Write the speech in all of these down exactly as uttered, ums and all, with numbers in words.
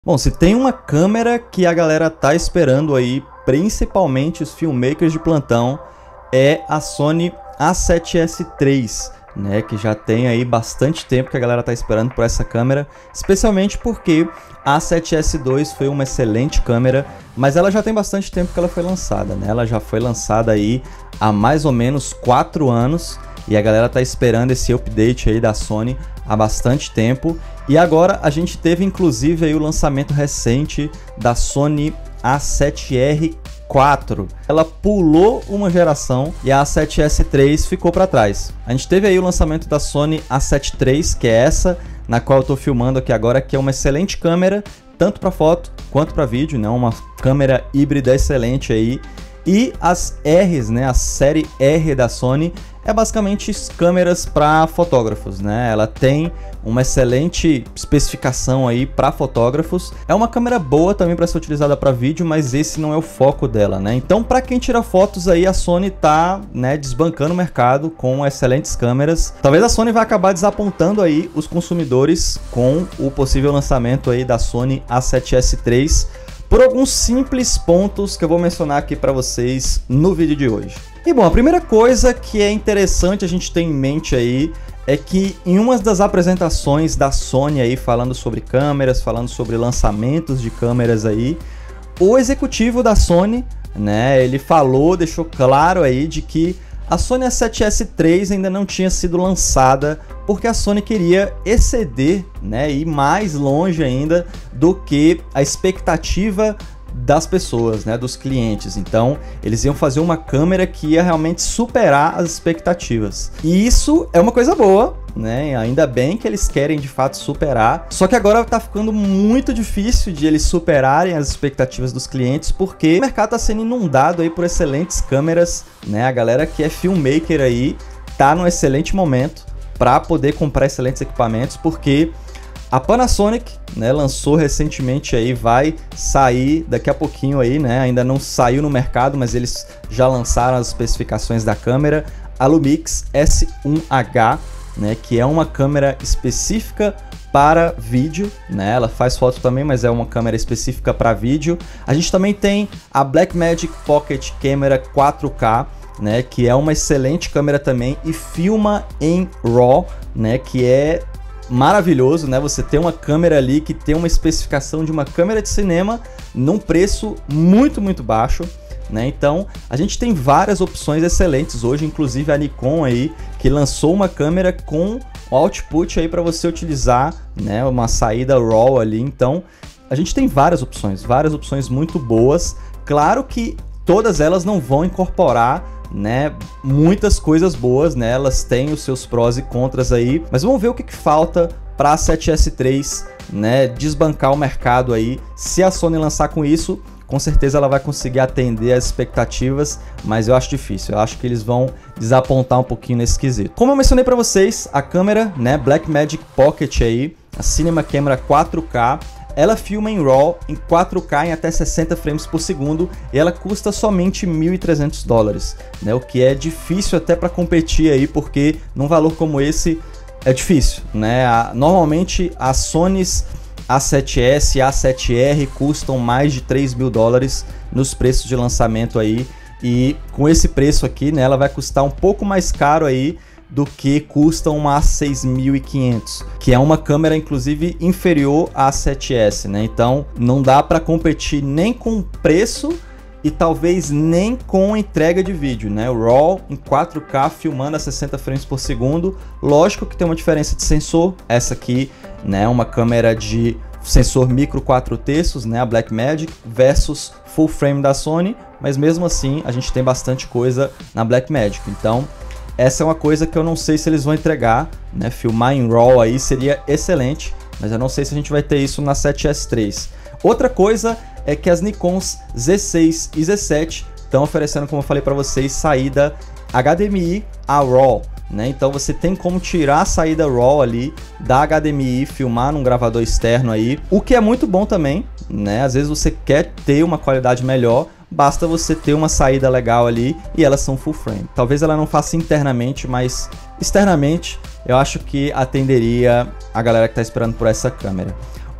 Bom, se tem uma câmera que a galera tá esperando aí, principalmente os filmmakers de plantão, é a Sony A sete S três, né, que já tem aí bastante tempo que a galera tá esperando por essa câmera, especialmente porque a A sete S dois foi uma excelente câmera, mas ela já tem bastante tempo que ela foi lançada, né? Ela já foi lançada aí há mais ou menos quatro anos e a galera tá esperando esse update aí da Sony há bastante tempo. E agora a gente teve inclusive aí o lançamento recente da Sony A sete R quatro. Ela pulou uma geração e a A sete S três ficou para trás. A gente teve aí o lançamento da Sony A sete três, que é essa na qual eu estou filmando aqui agora, que é uma excelente câmera, tanto para foto quanto para vídeo, né? Uma câmera híbrida excelente aí. E as R's, né, a série R da Sony, é basicamente câmeras para fotógrafos, né? Ela tem uma excelente especificação aí para fotógrafos. É uma câmera boa também para ser utilizada para vídeo, mas esse não é o foco dela, né? Então, para quem tira fotos aí, a Sony tá, né, desbancando o mercado com excelentes câmeras. Talvez a Sony vai acabar desapontando aí os consumidores com o possível lançamento aí da Sony A sete S três. Por alguns simples pontos que eu vou mencionar aqui para vocês no vídeo de hoje. E bom, a primeira coisa que é interessante a gente ter em mente aí é que em uma das apresentações da Sony aí falando sobre câmeras, falando sobre lançamentos de câmeras aí, o executivo da Sony, né, ele falou, deixou claro aí de que a Sony A sete S três ainda não tinha sido lançada porque a Sony queria exceder, né, ir mais longe ainda do que a expectativa das pessoas, né, dos clientes. Então, eles iam fazer uma câmera que ia realmente superar as expectativas. E isso é uma coisa boa, né? Ainda bem que eles querem de fato superar. Só que agora tá ficando muito difícil de eles superarem as expectativas dos clientes, porque o mercado tá sendo inundado aí por excelentes câmeras, né? A galera que é filmmaker aí tá num excelente momento para poder comprar excelentes equipamentos, porque a Panasonic, né, lançou recentemente aí, vai sair daqui a pouquinho aí, né? Ainda não saiu no mercado, mas eles já lançaram as especificações da câmera, a Lumix S um H, né, que é uma câmera específica para vídeo, né? Ela faz foto também, mas é uma câmera específica para vídeo. A gente também tem a Blackmagic Pocket Camera quatro K, né, que é uma excelente câmera também e filma em RAW, né, que é maravilhoso, né? Você tem uma câmera ali que tem uma especificação de uma câmera de cinema num preço muito, muito baixo, né? Então, a gente tem várias opções excelentes hoje, inclusive a Nikon aí, que lançou uma câmera com output aí para você utilizar, né, uma saída RAW ali. Então, a gente tem várias opções, várias opções muito boas. Claro que todas elas não vão incorporar, né, muitas coisas boas, né? Elas têm os seus prós e contras aí, mas vamos ver o que, que falta para a A sete S três, né, desbancar o mercado aí. Se a Sony lançar com isso, com certeza ela vai conseguir atender as expectativas, mas eu acho difícil. Eu acho que eles vão desapontar um pouquinho nesse quesito. Como eu mencionei para vocês, a câmera, né, Blackmagic Pocket aí, a Cinema Camera quatro K, ela filma em RAW em quatro K em até sessenta frames por segundo e ela custa somente mil e trezentos dólares, né? O que é difícil até para competir aí, porque num valor como esse é difícil, né? A, normalmente as Sonys A sete S e A sete R custam mais de três mil dólares nos preços de lançamento aí, e com esse preço aqui, né, ela vai custar um pouco mais caro aí do que custa uma A seis mil e quinhentos, que é uma câmera inclusive inferior à A sete S, né? Então não dá para competir nem com preço e talvez nem com entrega de vídeo, né? O RAW em quatro K filmando a sessenta frames por segundo, lógico que tem uma diferença de sensor. Essa aqui, né, uma câmera de sensor micro quatro terços, né, a Blackmagic, versus full frame da Sony, mas mesmo assim a gente tem bastante coisa na Blackmagic. Então essa é uma coisa que eu não sei se eles vão entregar, né? Filmar em RAW aí seria excelente, mas eu não sei se a gente vai ter isso na A sete S três. Outra coisa é que as Nikons Z seis e Z sete estão oferecendo, como eu falei para vocês, saída H D M I a RAW, né? Então você tem como tirar a saída RAW ali da H D M I, filmar num gravador externo aí, o que é muito bom também, né? Às vezes você quer ter uma qualidade melhor, basta você ter uma saída legal ali e elas são full frame. Talvez ela não faça internamente, mas externamente eu acho que atenderia a galera que está esperando por essa câmera.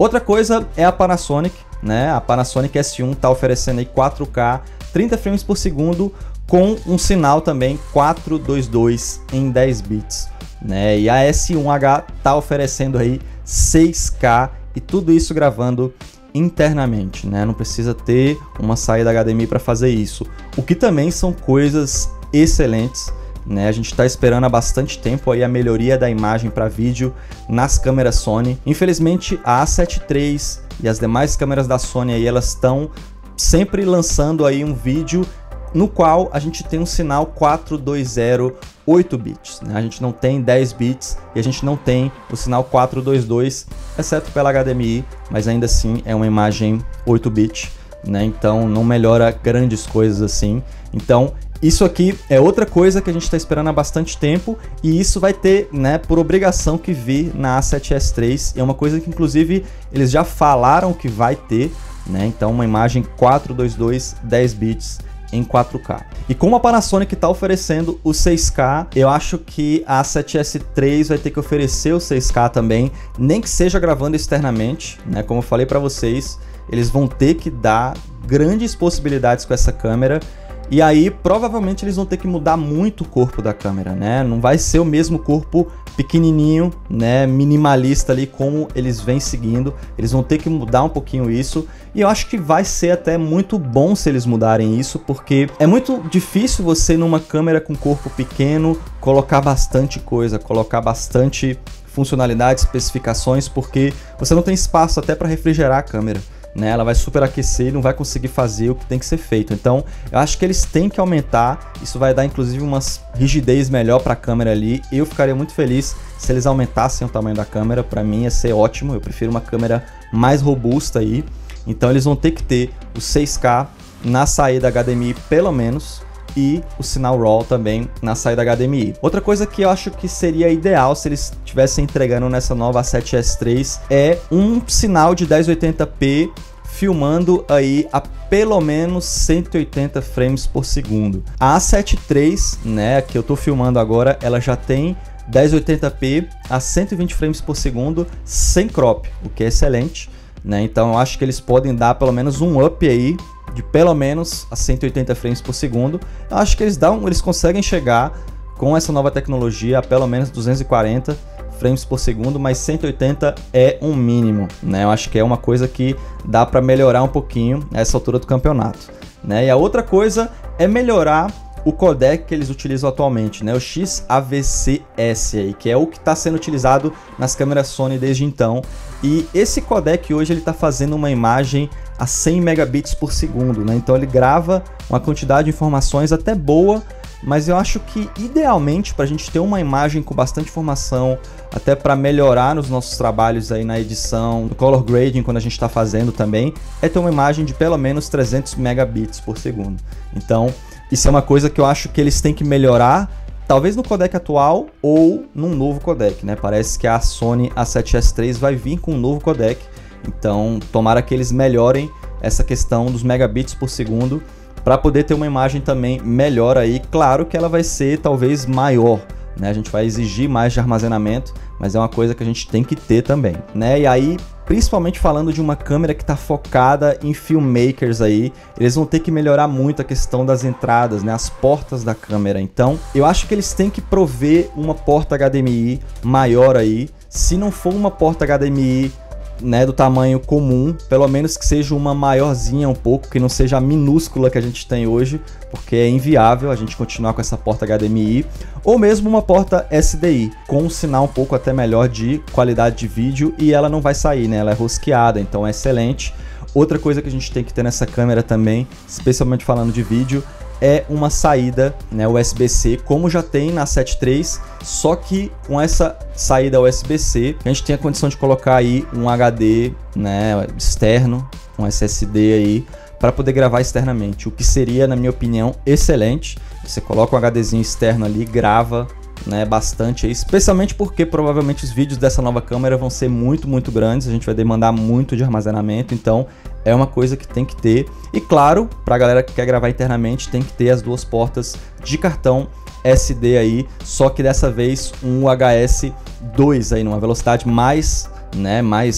Outra coisa é a Panasonic, né? A Panasonic S um está oferecendo aí quatro K, trinta frames por segundo, com um sinal também quatrocentos e vinte e dois em dez bits, né? E a S um H está oferecendo aí seis K e tudo isso gravando internamente, né? Não precisa ter uma saída H D M I para fazer isso, o que também são coisas excelentes, né? A gente está esperando há bastante tempo aí a melhoria da imagem para vídeo nas câmeras Sony. Infelizmente a A sete três e as demais câmeras da Sony aí, elas estão sempre lançando aí um vídeo no qual a gente tem um sinal quatrocentos e vinte oito bits, né? A gente não tem dez bits e a gente não tem o sinal quatrocentos e vinte e dois, exceto pela H D M I, mas ainda assim é uma imagem oito bit, né? Então não melhora grandes coisas assim. Então isso aqui é outra coisa que a gente está esperando há bastante tempo e isso vai ter, né, por obrigação que vir na A sete S três. E é uma coisa que inclusive eles já falaram que vai ter, né? Então uma imagem quatrocentos e vinte e dois, dez bits em quatro K. E como a Panasonic está oferecendo o seis K, eu acho que a A sete S três vai ter que oferecer o seis K também, nem que seja gravando externamente, né? Como eu falei para vocês, eles vão ter que dar grandes possibilidades com essa câmera. E aí, provavelmente, eles vão ter que mudar muito o corpo da câmera, né? Não vai ser o mesmo corpo pequenininho, né, minimalista ali como eles vêm seguindo. Eles vão ter que mudar um pouquinho isso. E eu acho que vai ser até muito bom se eles mudarem isso, porque é muito difícil você, numa câmera com corpo pequeno, colocar bastante coisa, colocar bastante funcionalidades, especificações, porque você não tem espaço até para refrigerar a câmera, né? Ela vai superaquecer e não vai conseguir fazer o que tem que ser feito. Então eu acho que eles têm que aumentar. Isso vai dar inclusive uma rigidez melhor para a câmera ali. Eu ficaria muito feliz se eles aumentassem o tamanho da câmera. Para mim ia ser ótimo. Eu prefiro uma câmera mais robusta aí. Então eles vão ter que ter o seis K na saída H D M I pelo menos, e o sinal RAW também na saída H D M I. Outra coisa que eu acho que seria ideal se eles estivessem entregando nessa nova A sete S três é um sinal de dez oitenta p filmando aí a pelo menos cento e oitenta frames por segundo. A A sete três, né, que eu tô filmando agora, ela já tem dez oitenta p a cento e vinte frames por segundo sem crop, o que é excelente, né? Então eu acho que eles podem dar pelo menos um up aí de pelo menos a cento e oitenta frames por segundo. Eu acho que eles dão, eles conseguem chegar com essa nova tecnologia a pelo menos duzentos e quarenta frames por segundo, mas cento e oitenta é um mínimo, né? Eu acho que é uma coisa que dá para melhorar um pouquinho nessa altura do campeonato, né? E a outra coisa é melhorar o codec que eles utilizam atualmente, né? O X A V C S aí, que é o que está sendo utilizado nas câmeras Sony desde então. E esse codec hoje ele está fazendo uma imagem a cem megabits por segundo, né? Então ele grava uma quantidade de informações até boa, mas eu acho que idealmente para a gente ter uma imagem com bastante informação, até para melhorar nos nossos trabalhos aí na edição, no color grading quando a gente está fazendo também, é ter uma imagem de pelo menos trezentos megabits por segundo. Então isso é uma coisa que eu acho que eles têm que melhorar, talvez no codec atual ou num novo codec, né? Parece que a Sony A sete S três vai vir com um novo codec, então tomara que eles melhorem essa questão dos megabits por segundo para poder ter uma imagem também melhor aí. Claro que ela vai ser talvez maior, né? A gente vai exigir mais de armazenamento, mas é uma coisa que a gente tem que ter também, né? E aí, principalmente falando de uma câmera que está focada em filmmakers aí, eles vão ter que melhorar muito a questão das entradas, né? As portas da câmera. Então, eu acho que eles têm que prover uma porta H D M I maior aí. Se não for uma porta H D M I, né, do tamanho comum, pelo menos que seja uma maiorzinha um pouco, que não seja a minúscula que a gente tem hoje, porque é inviável a gente continuar com essa porta H D M I, ou mesmo uma porta S D I, com um sinal um pouco até melhor de qualidade de vídeo, e ela não vai sair, né, ela é rosqueada, então é excelente. Outra coisa que a gente tem que ter nessa câmera também, especialmente falando de vídeo, é uma saída, né, U S B C, como já tem na A sete três, só que com essa saída U S B C, a gente tem a condição de colocar aí um H D, né, externo, um S S D aí, para poder gravar externamente, o que seria, na minha opinião, excelente. Você coloca um HDzinho externo ali, grava, né, bastante aí, especialmente porque provavelmente os vídeos dessa nova câmera vão ser muito, muito grandes, a gente vai demandar muito de armazenamento, então é uma coisa que tem que ter. E claro, para a galera que quer gravar internamente, tem que ter as duas portas de cartão S D aí, só que dessa vez um U H S dois aí, numa velocidade mais, né, mais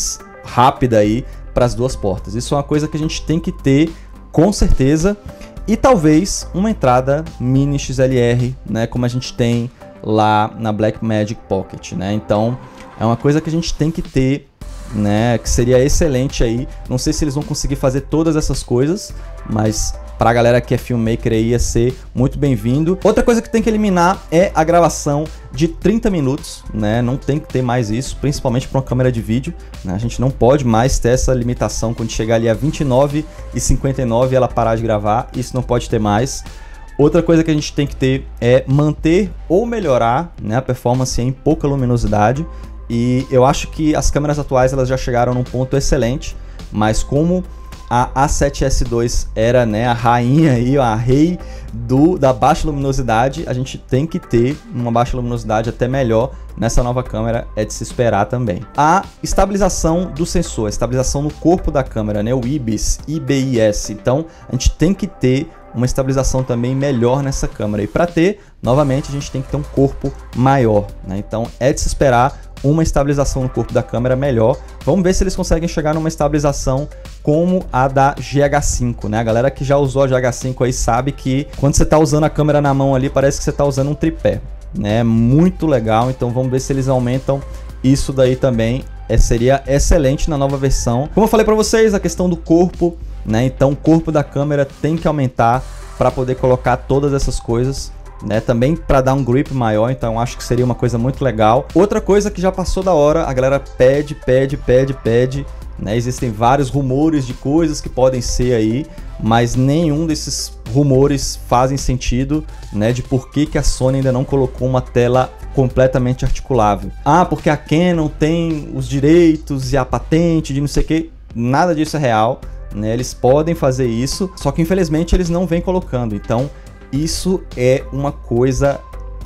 rápida aí para as duas portas. Isso é uma coisa que a gente tem que ter com certeza. E talvez uma entrada mini X L R, né, como a gente tem lá na Blackmagic Pocket, né? Então é uma coisa que a gente tem que ter, né, que seria excelente aí. Não sei se eles vão conseguir fazer todas essas coisas, mas para a galera que é filmmaker aí ia ser muito bem-vindo. Outra coisa que tem que eliminar é a gravação de trinta minutos, né? Não tem que ter mais isso, principalmente para uma câmera de vídeo, né? A gente não pode mais ter essa limitação quando chegar ali a vinte e nove e cinquenta e nove e ela parar de gravar, isso não pode ter mais. Outra coisa que a gente tem que ter é manter ou melhorar, né, a performance em pouca luminosidade. E eu acho que as câmeras atuais elas já chegaram num ponto excelente, mas como a A sete S dois era, né, a rainha aí, a rei do, da baixa luminosidade, a gente tem que ter uma baixa luminosidade até melhor nessa nova câmera, é de se esperar também. A estabilização do sensor, a estabilização no corpo da câmera, né, o I B I S, I B I S, então a gente tem que ter uma estabilização também melhor nessa câmera, e para ter, novamente, a gente tem que ter um corpo maior, né? Então é de se esperar uma estabilização no corpo da câmera melhor. Vamos ver se eles conseguem chegar numa estabilização como a da G H cinco, né? A galera que já usou a G H cinco aí sabe que quando você está usando a câmera na mão ali, parece que você está usando um tripé, né? Muito legal, então vamos ver se eles aumentam isso daí também. É, seria excelente na nova versão. Como eu falei para vocês, a questão do corpo, né? Então o corpo da câmera tem que aumentar para poder colocar todas essas coisas, né, também para dar um grip maior, então acho que seria uma coisa muito legal. Outra coisa que já passou da hora, a galera pede, pede, pede, pede, né, existem vários rumores de coisas que podem ser aí, mas nenhum desses rumores fazem sentido, né, de por que que a Sony ainda não colocou uma tela completamente articulável. Ah, porque a Canon tem os direitos e a patente de não sei o que, nada disso é real, né, eles podem fazer isso, só que infelizmente eles não vêm colocando, então isso é uma coisa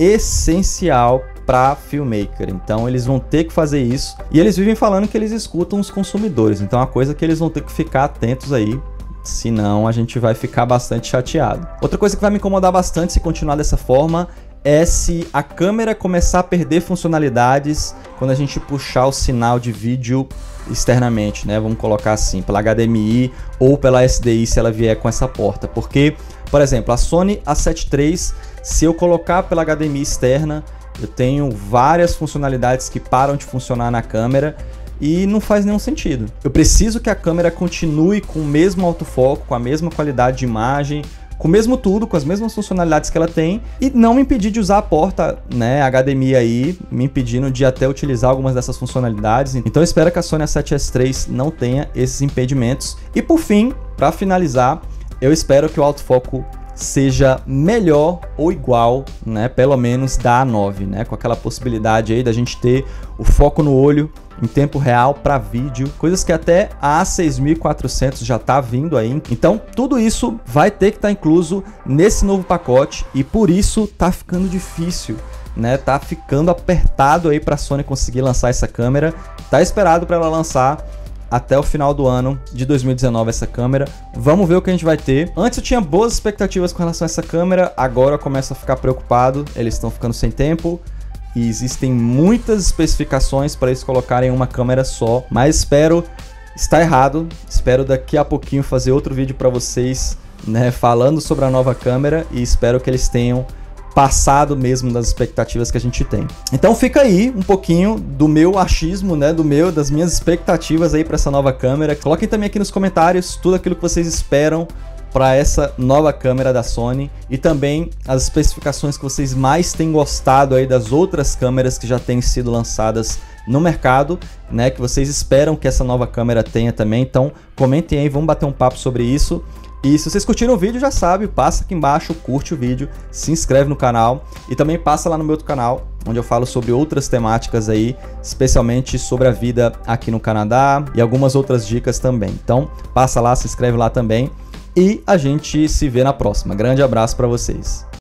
essencial para filmmaker, então eles vão ter que fazer isso, e eles vivem falando que eles escutam os consumidores, então é uma coisa que eles vão ter que ficar atentos aí, senão a gente vai ficar bastante chateado. Outra coisa que vai me incomodar bastante se continuar dessa forma é se a câmera começar a perder funcionalidades quando a gente puxar o sinal de vídeo externamente, né? Vamos colocar assim, pela H D M I ou pela S D I se ela vier com essa porta, porque, por exemplo, a Sony A sete três, se eu colocar pela H D M I externa, eu tenho várias funcionalidades que param de funcionar na câmera e não faz nenhum sentido. Eu preciso que a câmera continue com o mesmo autofoco, com a mesma qualidade de imagem, com o mesmo tudo, com as mesmas funcionalidades que ela tem, e não me impedir de usar a porta, né, H D M I aí, me impedindo de até utilizar algumas dessas funcionalidades. Então eu espero que a Sony A sete S três não tenha esses impedimentos. E por fim, para finalizar, eu espero que o autofoco seja melhor ou igual, né, pelo menos da A nove, né, com aquela possibilidade aí da gente ter o foco no olho em tempo real para vídeo, coisas que até a A seis mil e quatrocentos já tá vindo aí. Então tudo isso vai ter que estar tá incluso nesse novo pacote, e por isso tá ficando difícil, né, tá ficando apertado aí para a Sony conseguir lançar essa câmera. Tá esperado para ela lançar até o final do ano de dois mil e dezenove essa câmera. Vamos ver o que a gente vai ter. Antes eu tinha boas expectativas com relação a essa câmera, agora eu começo a ficar preocupado. Eles estão ficando sem tempo e existem muitas especificações para eles colocarem uma câmera só, mas espero estar errado. Espero daqui a pouquinho fazer outro vídeo para vocês, né, falando sobre a nova câmera, e espero que eles tenham passado mesmo das expectativas que a gente tem. Então fica aí um pouquinho do meu achismo, né, do meu, das minhas expectativas aí para essa nova câmera. Coloquem também aqui nos comentários tudo aquilo que vocês esperam para essa nova câmera da Sony, e também as especificações que vocês mais têm gostado aí das outras câmeras que já têm sido lançadas no mercado, né, que vocês esperam que essa nova câmera tenha também. Então comentem aí, vamos bater um papo sobre isso. E se vocês curtiram o vídeo, já sabe, passa aqui embaixo, curte o vídeo, se inscreve no canal, e também passa lá no meu outro canal, onde eu falo sobre outras temáticas aí, especialmente sobre a vida aqui no Canadá e algumas outras dicas também. Então passa lá, se inscreve lá também, e a gente se vê na próxima. Grande abraço para vocês.